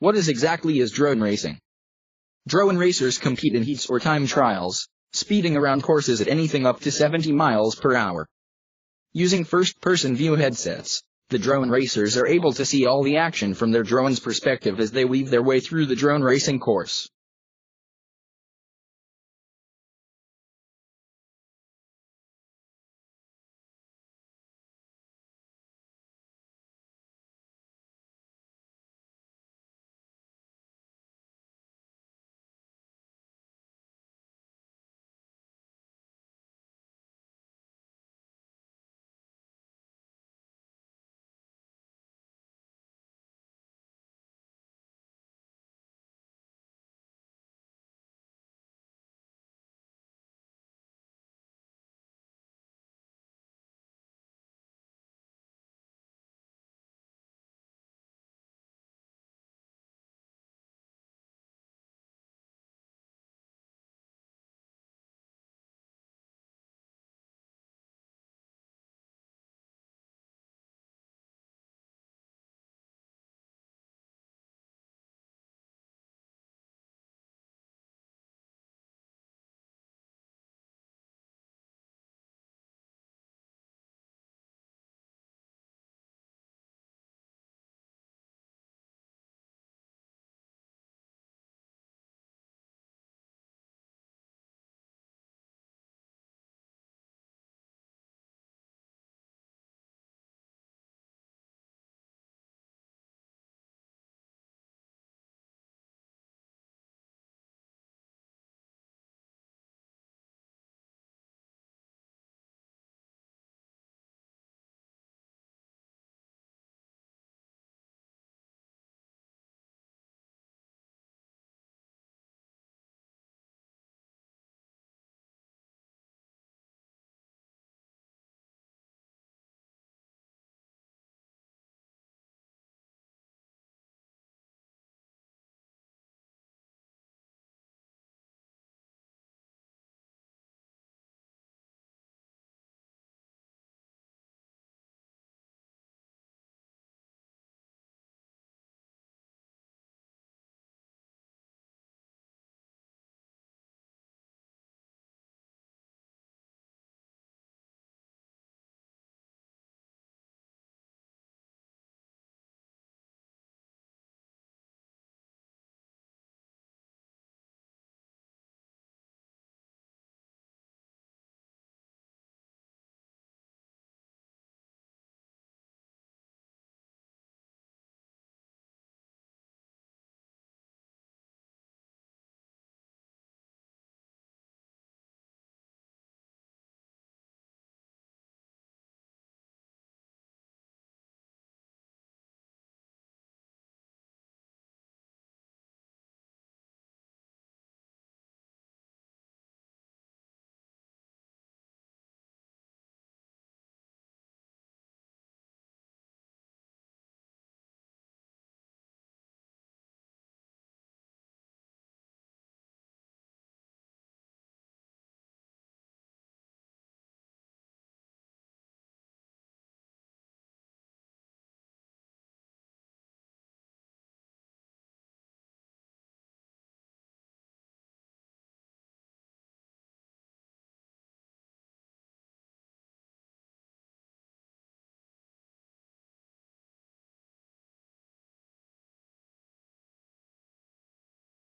What exactly is drone racing? Drone racers compete in heats or time trials, speeding around courses at anything up to 70 miles per hour. Using first-person view headsets, the drone racers are able to see all the action from their drone's perspective as they weave their way through the drone racing course.